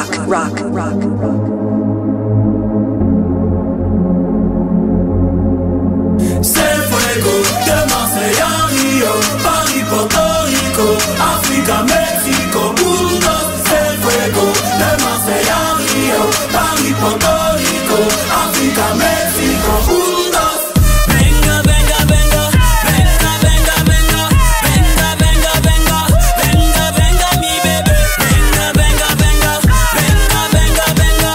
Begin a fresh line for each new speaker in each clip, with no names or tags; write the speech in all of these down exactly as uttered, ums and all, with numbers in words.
rock, rock, rock, rock.
C'est fuego, de Marseille à Rio, Paris, Porto Rico, Africa, Mexico, mundo. C'est fuego, de Marseille à Rio, Paris, Porto Rico, Africa, Mexico, mundo. Venga, venga, venga, venga, venga, venga, venga, venga, venga, venga, venga, mi bébé. Venga, venga, venga, venga, venga, venga,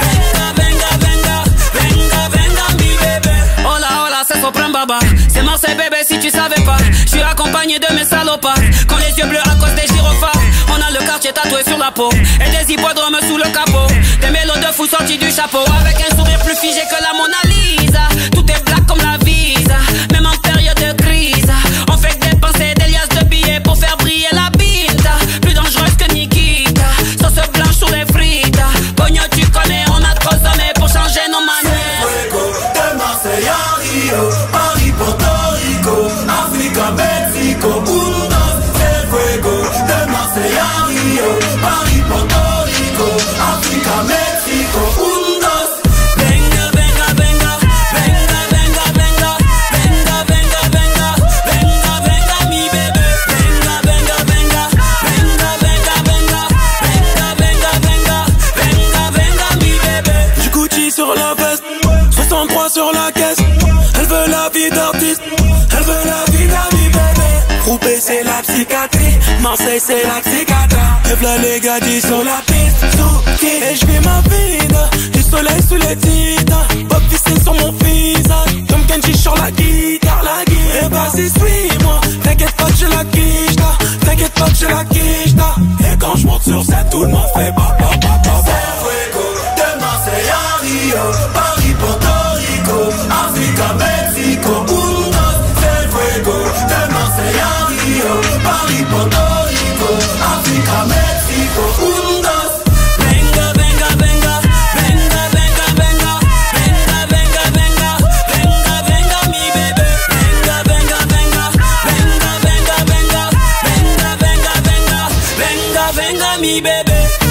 venga, venga, venga, venga, venga, mi bébé.
Hola, hola, c'est Sopran Baba. C'est Marseille bébé si tu savais pas. Je suis accompagné de mes salopards. Quand les yeux bleus à cause des gyrophares. On a le quartier tatoué sur la peau. Et des hippodromes sous le capot. Des mélos de fous sortis du chapeau. Avec un sourire plus figé que la Mona Lisa. Tout est black comme la visa. Même en période de crise. On fait que dépenser des liasses de billets pour faire briller la binta. Plus dangereuse que Nikita. Sauce blanche sur les frites. Pogno tu connais, on a trop sommé pour changer nos manières.
Fuego, de Marseille à Rio, Paris, Porto Rico, Africa, Mexico, mundo. C'est fuego, de Marseille à Rio, Paris, Porto Rico, Africa, Mexico, mundo. Venga, venga, venga, venga, venga, venga, venga, venga, venga, venga, venga, mi bébé. Venga, venga, venga, venga, venga, venga, venga, venga, venga, venga, venga, mi bébé.
Du Gucci sur la veste, soixante-trois sur la caisse. Elle veut la vie d'artiste, elle veut la vie d'ami bébé. Roubaix c'est la psychiatrie, Marseille c'est la psychiatra. Et v'là les gadis sur la piste, sous et je vis ma vie. Du soleil sous les titres, Bob Vissé sur mon visage. Comme Kenji sur la guitare, la guitare. Et vas-y suis-moi, t'inquiète pas que je la quiche là. T'inquiète pas que je la quiche là. Et quand je monte sur scène, tout le monde fait ba ba ba ba ba.
C'est fuego, de Marseille à Rio, Paris, Porto Rico, Africa, Mexico, mundo. C'est fuego, de Marseille à Rio, Paris, Porto Rico, Africa, Mexico, mundo. Venga, venga, venga, venga, venga, venga, venga, venga, venga, venga, venga, mi bébé. Venga, venga, venga, venga, venga, venga, venga, venga, venga, venga, venga, mi bébé.